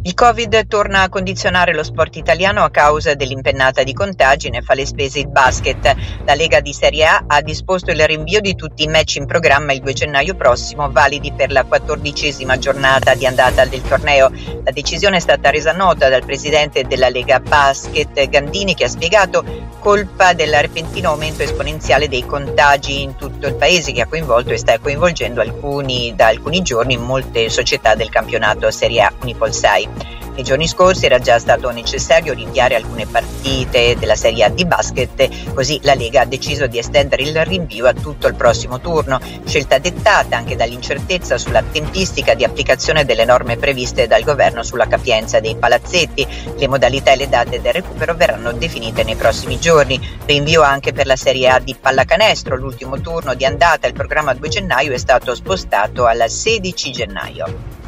Il Covid torna a condizionare lo sport italiano a causa dell'impennata di contagi, ne fa le spese il basket. La Lega di Serie A ha disposto il rinvio di tutti i match in programma il 2 gennaio prossimo, validi per la 14ª giornata di andata del torneo. La decisione è stata resa nota dal presidente della Lega Basket, Gandini, che ha spiegato colpa del repentino aumento esponenziale dei contagi in tutto il paese, che ha coinvolto e sta coinvolgendo da alcuni giorni molte società del campionato Serie A Unipol 6. Nei giorni scorsi era già stato necessario rinviare alcune partite della Serie A di basket, così la Lega ha deciso di estendere il rinvio a tutto il prossimo turno, scelta dettata anche dall'incertezza sulla tempistica di applicazione delle norme previste dal governo sulla capienza dei palazzetti. Le modalità e le date del recupero verranno definite nei prossimi giorni. Rinvio anche per la Serie A di pallacanestro, l'ultimo turno di andata, il programma 2 gennaio è stato spostato al 16 gennaio.